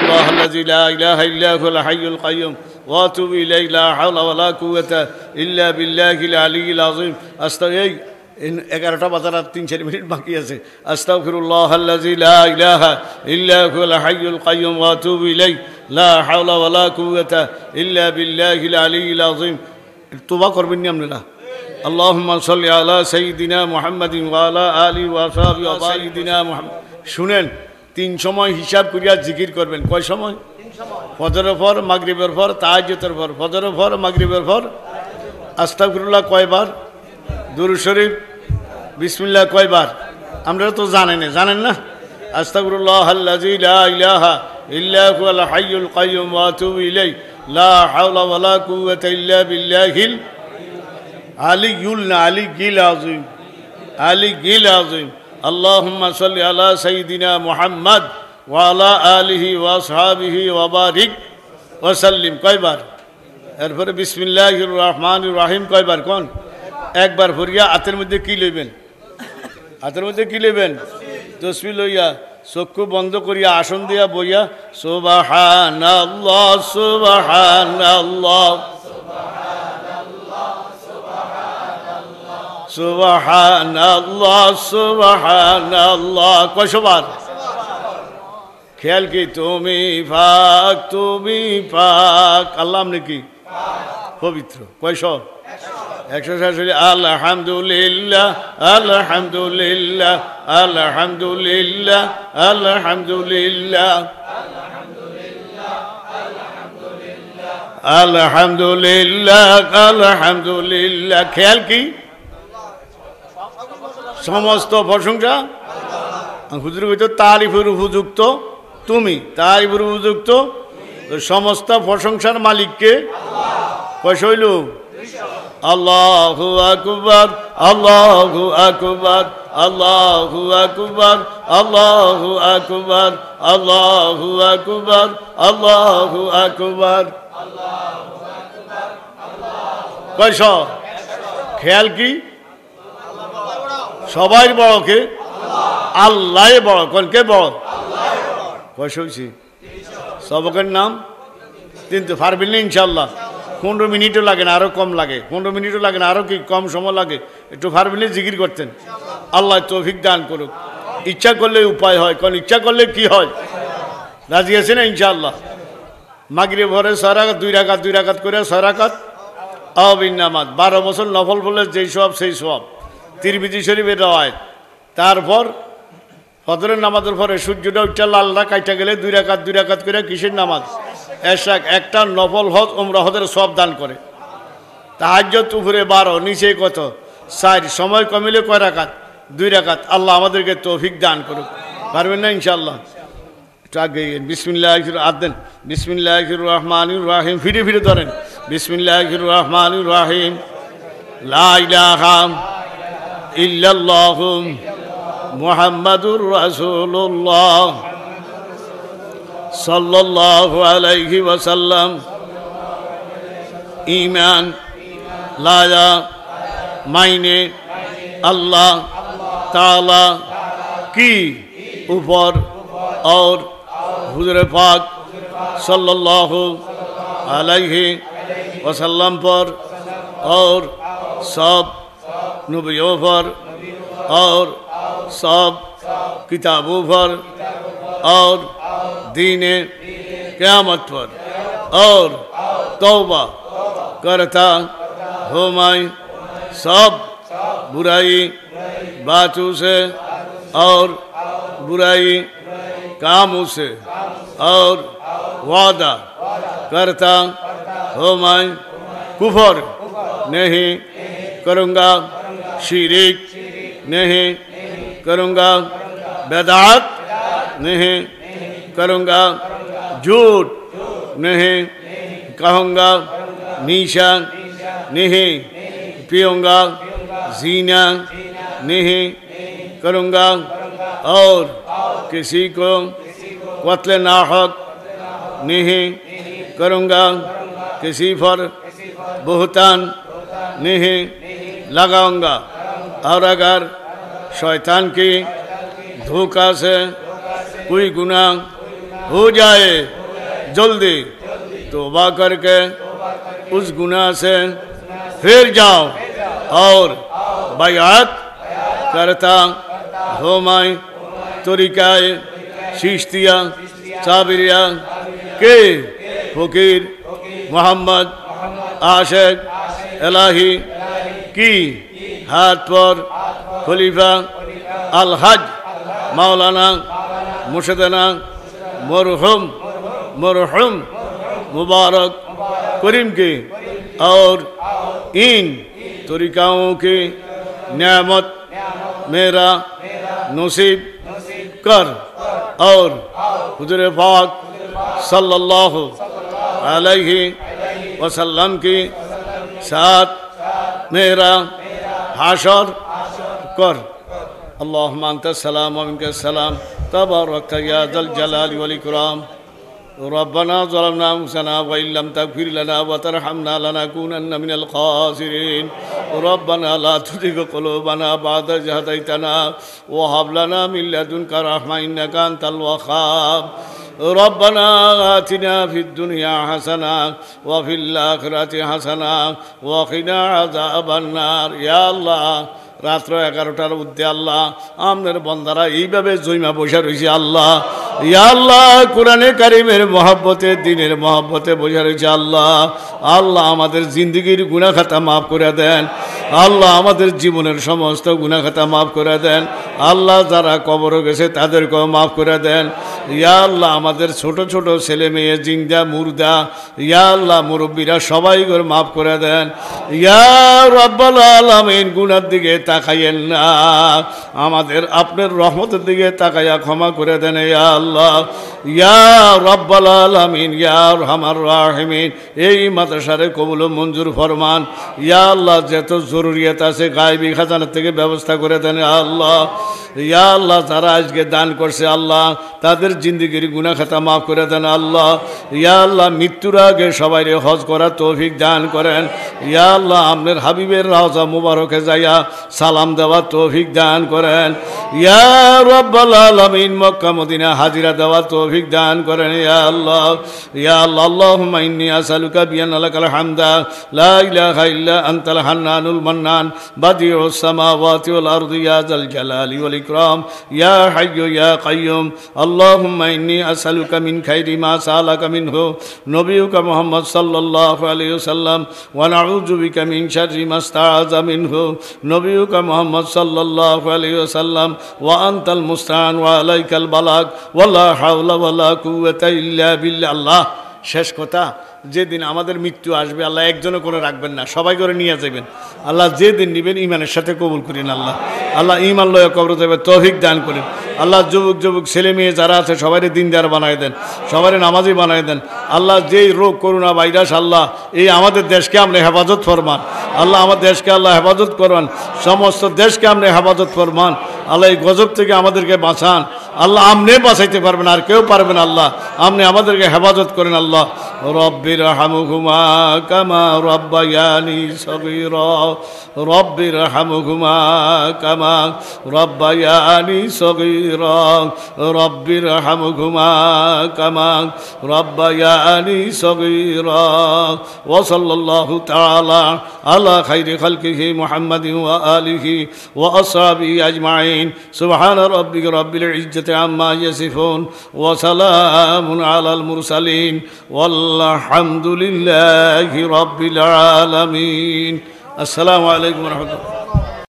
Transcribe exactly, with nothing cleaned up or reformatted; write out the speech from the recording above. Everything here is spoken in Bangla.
আস্তাগফিরুল্লাহ আল্লাযী লা ইলাহা ইল্লা হুয়াল হাইয়ুল কাইয়্যুম ওয়া আতুবু ইলাইহি লা হাওলা ওয়া লা কুওয়াতা ইল্লা বিল্লাহিল আলিয়্যিল আযীম আস্তাগফির এগারোটা বাজার আর তিন চার মিনিট বাকি আছে আস্তাগফিরুল্লাহ আল্লাযী লা ইলাহা ইল্লা হুয়াল হাইয়ুল কাইয়্যুম ওয়া আতুবু ইলাইহি লা হাওলা ওয়া লা কুওয়াতা ইল্লা বিল্লাহিল আলিয়্যিল আযীম তওবা করবেন নি আপনারা আল্লাহুম্মা সাল্লি আলা সাইয়্যিদিনা মুহাম্মাদিন ওয়া আলা আলিহি ওয়া সাহবিহি ওয়া সাইয়্যিদিনা মুহাম্মাদ শুনেন তিন সময় হিসাব করিয়া জিকির করবেন কয় সময় তিন সময় ফজরের পর মাগরিবের পর তাহাজ্জুদের পর ফজরের পর মাগরিবের পর আস্তাগফিরুল্লাহ কয়বার দুরূদ শরীফ বিসমিল্লাহ কয়বার আপনারা তো জানেন জানেন না আস্তাগফিরুল্লাহ আল্লাযী লা ইলাহা ইল্লা হুয়াল হাইয়ুল কাইয়্যুম ওয়া আতুবু ইলাইহি লা হাওলা ওয়া লা কুওয়াতা ইল্লা বিল্লাহিল আলিয়্যুল আলিয়্যিল আযীম আলিয়্যিল আযীম আল্লাহুম্মা সাল্লি আলা সাইয়্যিদিনা মুহাম্মাদ ওয়া আলা আলিহি ওয়া আসহাবিহি ওয়া বারিক ওয়া সাল্লিম কয়বার এরপরে বিসমিল্লাহির রহমানির রহিম কয়বার কোন একবার ভরিয়া হাতের মধ্যে কি লইবেন হাতের মধ্যে কি লইবেন তসবিহ লইয়া চক্ষু বন্ধ করিয়া আসন দিয়া বইয়া সুবহানাল্লাহ সুবহানাল্লাহ সুবহানাল্লাহ সুবহানাল্লাহ কয়শবার খেয়াল কি তুমি পাক তুমি পাক আল্লাহ আপনি কি পবিত্র কয়শ একশো সাতষট্টি আলহামদুলিল্লাহ আলহামদুলিল্লাহ আলহামদুলিল্লাহ আলহামদুলিল্লাহ আলহামদুলিল্লাহ আলহামদুলিল্লাহ খেয়াল কি সমস্ত প্রশংসা হুজুর কইতো তারিফের উপযুক্ত তুমি তারিফের উপযুক্ত সমস্ত প্রশংসার মালিককে কয়শো হইল আল্লাহু আকবার আল্লাহু আকবার আল্লাহু আকবার আল্লাহু আকবার আল্লাহু আকবার আল্লাহু আকবার কয়শো খেয়াল কি সবাই বড় কে আল্লাহ বড় কোন কে বড় কয়শো হয়েছে সবকের নাম কিন্তু পারবেন না ইনশাল্লাহ পনেরো মিনিটও লাগে না আরো কম লাগে পনেরো মিনিটও লাগে না আরো কি কম সময় লাগে একটু পারবেন জিকির করতেন আল্লাহ তৌফিক দান করুক ইচ্ছা করলে উপায় হয় কারণ ইচ্ছা করলে কি হয় রাজি আছে না ইনশাআল্লাহ মাগরিব ভরে ছয় রাকাত দুই রাকাত দুই রাকাত করে ছয় রাকাত আওয়াবিন নামাজ বারো বছর নফল বলে যেই সব সেই সব তিরমিজি শরীফের রওয়ায়াত তারপর ফজরের নামাজের পরে সূর্যটা উঠা লালটা কাইটা গেলে দুই রাকাত দুই রাকাত করে কিসের নামাজ এশাক একটা নফল হজ উমরা হজের সব দান করে তাহাজ্জুদ উপরে বারো নিচে কত চার সময় কমিলে কয় রাকাত দুই রাকাত আল্লাহ আমাদেরকে তৌফিক দান করুক পারবেন না ইনশাআল্লাহ একটু আগে বিসমিল্লাহির আদেন বিসমিল্লাহির রহমানির রহিম ফিরে ফিরে ধরেন বিসমিল্লাহির রহমানির রহিম লা ইলাহা ইল্লাল্লাহু মুহাম্মাদুর রাসূলুল্লাহ সাল্লাল্লাহু আলাইহি ওয়াসাল্লাম ईमान लाया मायने अल्लाह ताला की ऊपर और हुजूर पाक सल्लल्लाहु अलैहि वसल्लम पर और सब नबियों पर और सब किताबों पर और दीने क़यामत पर और तौबा करता हो मैं सब बुराई बातों से और बुराई कामों से और वादा करता हो मैं कुफर नहीं करूँगा शिरीक नहीं करूँगा बेदात नहीं करूँगा झूठ नहीं कहूँगा नीशा नहीं पीऊँगा जीना नहीं करूँगा और किसी को कत्ल नाहक नहीं करूँगा किसी पर बहुतान नहीं लगाऊँगा और अगर शैतान की धोखा से कोई गुनाह हो जाए जल्दी तौबा करके उस गुनाह से फिर जाओ और बैअत करता हो मैं तरीकाए चिश्तिया साबिरिया के फकीर मोहम्मद आशिक इलाही की हाथ पर खलीफा अल हज मौलाना मुर्शदना मरहुम मरहुम मुबारक करीम के और इन तरीकाओं की नेमत मेरा नसीब कर और हुजूर पाक सल्लल्लाहु अलैहि वसल्लम की साथ मेरा हाशर कर। अल्लाहुम्मा अंतस सलाम व मिनकस सलाम तबारकत या ज़ल जलाली वल इकराम। रब्बना ज़लमना अनफुसना व इन लम तगफिर लना व तरहमना लनकूनन्न मिनल खासिरीन। रब्बना ला तुज़िग़ क़ुलूबना बअद इज़ हदैतना व हब लना मिन लदुनका रहमा इन्नका अंतल वह्हाब। रब्बना आतिना फिद दुनिया हसना व फिल आखिरति हसना व क़िना अज़ाबन नार। या अल्लाह রাত্র এগারোটার মধ্যে আল্লাহ আমাদের বন্দারা এইভাবে জৈমা বসে রয়েছে আল্লাহ। ইয়া আল্লাহ কোরআনে কারিমের মহব্বতে দ্বীনের মহব্বতে বসে রয়েছে আল্লাহ। আল্লাহ আমাদের জিন্দগির গুনাহ খাতা মাফ করে দেন আল্লাহ। আমাদের জীবনের সমস্ত গুনাহ খাতা মাফ করে দেন আল্লাহ। যারা কবরে গেছে তাদেরকেও মাফ করে দেন ইয়া আল্লাহ। আমাদের ছোট ছোট ছেলে মেয়ে জিন্দা মুর্দা ইয়া আল্লাহ মুরব্বীরা সবাই করে মাফ করে দেন ইয়া রাব্বাল আলামিন। গুনার দিকে তাকাইয়েন না আমাদের আপনার রহমতের দিকে তাকাইয়া ক্ষমা করে দেন ইয়া আল্লাহ। ইয়া রাব্বাল আলামিন ইয়া আরহামার রাহিমিন। এই মাদ্রাসারে কবুল ও মঞ্জুর ফরমান ইয়া আল্লাহ। যত জরুরিয়াত আছে গায়বী খাজানা থেকে ব্যবস্থা করে দেন ইয়া আল্লাহ। ইয়া আল্লাহ যারা আজকে দান করছে আল্লাহ তাদের জিন্দেগির গুনাহ খাতা মাফ করে দেন আল্লাহ। ইয়া আল্লাহ মৃত্যুর আগে সবাইরে হজ করার তৌফিক দান করেন ইয়া আল্লাহ। আপনার হাবিবের রওজা মুবারকে যাইয়া সালাম দেওয়ার তৌফিক দান করেন ইয়া রাব্বাল আলামিন। মক্কা মদিনা হাজিরা দেওয়ার তৌফিক দান করেন ইয়া আল্লাহ। ইয়া আল্লাহ আল্লাহুম্মা ইন্নী আসআলুকা বিআন্না লাকাল হামদা লা ইলাহা ইল্লা আনতাল হান্নানুল মান্নান বাদিউস সামাওয়াতি ওয়াল আরদি ইয়া যাল জালালি ওয়াল ইকরাম ইয়া হাইয়্যু ইয়া কাইয়্যুম। আল্লাহুম্মা ইন্নী আসআলুকা মিন খাইরি মা সাআলাকা মিনহু নবিয়ুকা মুহাম্মদ সাল্লাল্লাহু আলাইহি ওয়াসাল্লাম ওয়া নাউযু বিকা মিন শাররি মা ইসতাআযা মিনহু নবিয়ুকা মুহাম্মদ সাল্লাল্লাহু আলাইহি ওয়াসাল্লাম ওয়া আনতাল মুস্তাআন ওয়া আলাইকাল বালাগ ওয়া লা হাওলা ওয়া লা কুওয়াতা ইল্লা বিল্লাহ। আল্লাহ শেষ কথা যেদিন আমাদের মৃত্যু আসবে আল্লাহ একজনও করে রাখবেন না সবাই করে নিয়ে যাবেন আল্লাহ। যেদিন নেবেন ইমানের সাথে কবুল করেন আল্লাহ। আল্লাহ ইমান লয়ে কবর যাবে তৌফিক দান করেন আল্লাহ। যুবক যুবক ছেলে মেয়ে যারা আছে সবাই দিনদার বানায় দেন সবাই নামাজি বানায় দেন আল্লাহ। যেই রোগ করোনা ভাইরাস আল্লাহ এই আমাদের দেশকে আপনি হেফাজত ফরমান আল্লাহ। আমার দেশকে আল্লাহ হেফাজত করবেন সমস্ত দেশকে আপনি হেফাজত ফরমান আল্লাহ। এই গজব থেকে আমাদেরকে বাঁচান আল্লাহ। আপনি বাঁচাইতে পারবেন আর কেউ পারবেন আল্লাহ। আপনি আমাদেরকে হেফাজত করেন আল্লাহ। রব্বির হামহুমা কামা রব্বায়ানি সগীরা রব্বির হামহুমা কামা রব্বায়ানি সগীরা রব্বির হামহুমা কামা রব্বায়ানি সগীরা। ওয়া সাল্লাল্লাহু তাআলা আলা খাইরি খালকিহি মুহাম্মাদিন ওয়া আলিহি ওয়া আসহাবিহি আজমাইন। সুবহান রাব্বিকা রাব্বিল ইজ্জাতি আম্মা ইয়াসিফুন ওয়া সালামুন আলাল মুরসালিন ওয়ালহামদুলিল্লাহি রাব্বিল আলামিন। আসসালামু আলাইকুম ওয়া রাহমাতুল্লাহ।